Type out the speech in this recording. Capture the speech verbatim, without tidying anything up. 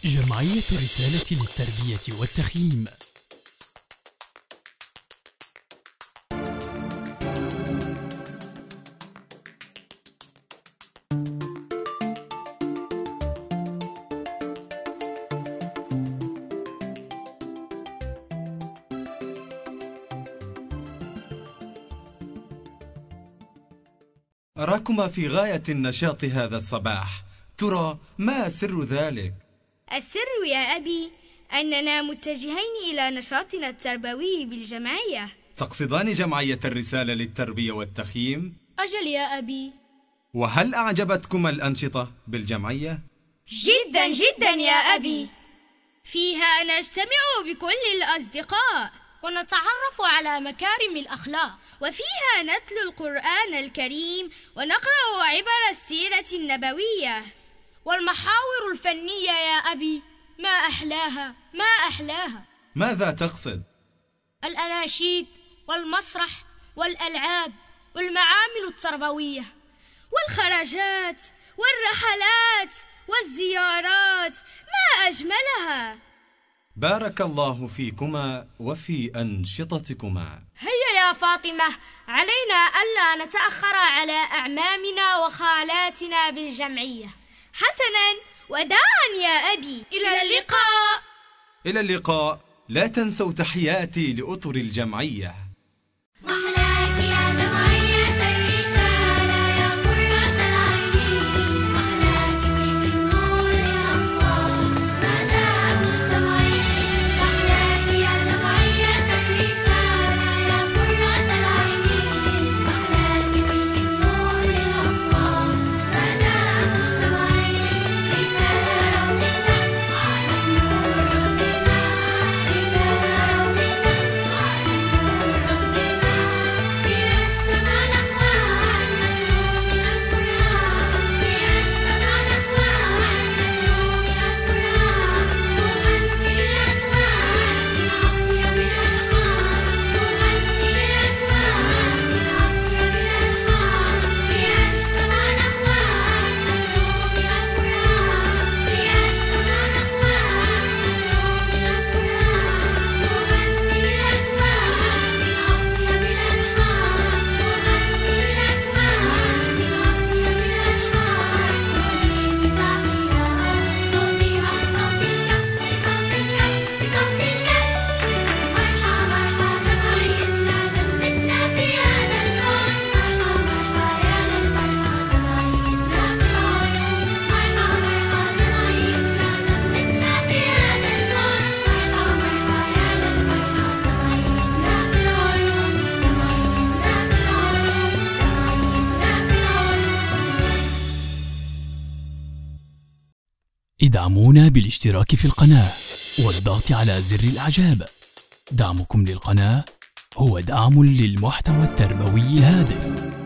جمعية الرسالة للتربية والتخييم. أراكما في غاية النشاط هذا الصباح، ترى ما سر ذلك؟ السر يا أبي أننا متجهين إلى نشاطنا التربوي بالجمعية. تقصدان جمعية الرسالة للتربية والتخييم؟ أجل يا أبي. وهل أعجبتكما الأنشطة بالجمعية؟ جدا جدا يا أبي، فيها نجتمع بكل الأصدقاء ونتعرف على مكارم الأخلاق، وفيها نتلو القرآن الكريم ونقرأ عبر السيرة النبوية، والمحاور الفنية يا أبي ما أحلاها ما أحلاها. ماذا تقصد؟ الأناشيد والمسرح والألعاب والمعامل التربوية والخرجات والرحلات والزيارات، ما أجملها. بارك الله فيكما وفي أنشطتكما. هيا يا فاطمة، علينا ألا نتأخر على أعمامنا وخالاتنا بالجمعية. حسنا، وداعا يا أبي. إلى اللقاء. إلى اللقاء. لا تنسوا تحياتي لأطر الجمعية. محلاك يا جمعية الرسالة يا قرة العين، محلاك في النور الأطفال مدى مجتمعين، محلاك يا جمعية الرسالة يا قرة العين، محلاك في النور الأطفال مدى مجتمعين، رسالة روضتنا على نور ربنا، رسالة روضتنا على نور ربنا، بيجتمع الأكوان متلو من القرآن، بيجتمع الأكوان متلو من القرآن، تغني الأكوان من أطيب الألحان، تغني الأكوان من أطيب الألحان، بيجتمع الأكوان متلو من القرآن، بيجتمع الأكوان متلو من القرآن، تغني الأكوان من أطيب الألحان، تغني الأكوان من أطيب الألحان. تهدي بتحيات تهديها بصوتك بصوتك بصوتك، مرحى مرحى جمعيتنا جنتنا في هذا الكون، مرحى مرحى يا للفرحة جمعيتنا بالعيون، مرحى مرحى جمعيتنا جنتنا في هذا الكون، مرحى مرحى يا للفرحة جمعيتنا بالعيون، جمعيتنا بالعيون، جمعيتنا بالعيون. ادعمونا بالاشتراك في القناة والضغط على زر الإعجاب. دعمكم للقناة هو دعم للمحتوى التربوي الهادف.